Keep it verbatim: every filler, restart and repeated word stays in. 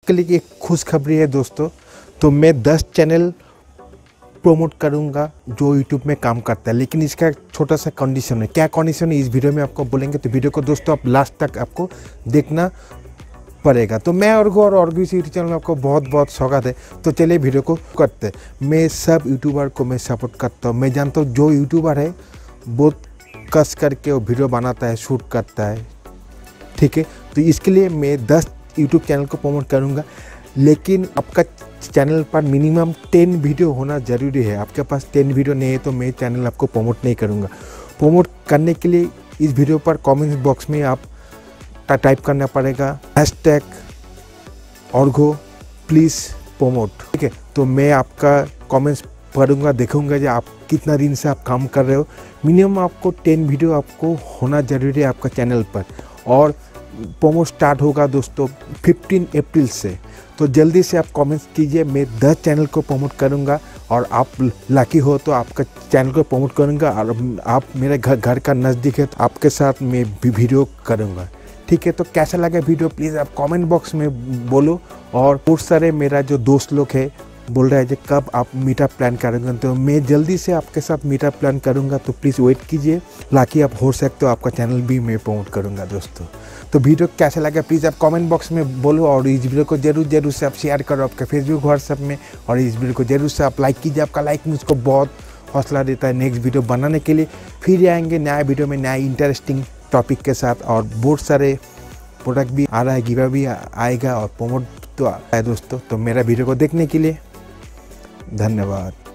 के लिए एक खुशखबरी है दोस्तों। तो मैं दस चैनल प्रमोट करूंगा जो यूट्यूब में काम करता है, लेकिन इसका एक छोटा सा कंडीशन है। क्या कंडीशन है इस वीडियो में आपको बोलेंगे, तो वीडियो को दोस्तों आप लास्ट तक आपको देखना पड़ेगा। तो मैं और और और भी यूट्यूब चैनल में आपको बहुत बहुत स्वागत है। तो चलिए वीडियो को करते हैं। मैं सब यूट्यूबर को मैं सपोर्ट करता हूँ। मैं जानता हूँ जो यूट्यूबर है बहुत कस करके वो वीडियो बनाता है, शूट करता है, ठीक है। तो इसके लिए मैं दस यूट्यूब चैनल को प्रमोट करूंगा, लेकिन आपका चैनल पर मिनिमम टेन वीडियो होना ज़रूरी है। आपके पास टेन वीडियो नहीं है तो मैं चैनल आपको प्रमोट नहीं करूंगा। प्रमोट करने के लिए इस वीडियो पर कमेंट बॉक्स में आप टाइप करना पड़ेगा हैशटैग ऑर्गो प्लीज़ प्रमोट, ठीक है। तो मैं आपका कमेंट्स पढ़ूंगा, देखूंगा जो आप कितना दिन से आप काम कर रहे हो। मिनिमम आपको टेन वीडियो आपको होना ज़रूरी है आपका चैनल पर। और प्रोमो स्टार्ट होगा दोस्तों पंद्रह अप्रैल से। तो जल्दी से आप कमेंट्स कीजिए, मैं दस चैनल को प्रमोट करूंगा और आप लकी हो तो आपका चैनल को प्रमोट करूंगा। और आप मेरे घर घर का नज़दीक है तो आपके साथ मैं वीडियो करूंगा, ठीक है। तो कैसा लगा वीडियो प्लीज़ आप कमेंट बॉक्स में बोलो। और बहुत सारे मेरा जो दोस्त लोग है बोल रहा है कि कब आप मीटअप प्लान करेंगे, तो मैं जल्दी से आपके साथ मीटअप प्लान करूंगा। तो प्लीज़ वेट कीजिए, लाकि आप हो सकते हो आपका चैनल भी मैं प्रमोट करूंगा दोस्तों। तो वीडियो कैसा लगा प्लीज़ आप कमेंट बॉक्स में बोलो। और इस वीडियो को जरूर जरूर से आप शेयर करो आपके फेसबुक व्हाट्सएप में। और इस वीडियो को जरूर से आप लाइक कीजिए, आपका लाइक मुझको बहुत हौसला देता है नेक्स्ट वीडियो बनाने के लिए। फिर आएंगे नया वीडियो में नया इंटरेस्टिंग टॉपिक के साथ। और बहुत सारे प्रोडक्ट भी आ रहा है, गिवा भी आएगा और प्रमोट तो आया है दोस्तों। तो मेरा वीडियो को देखने के लिए धन्यवाद।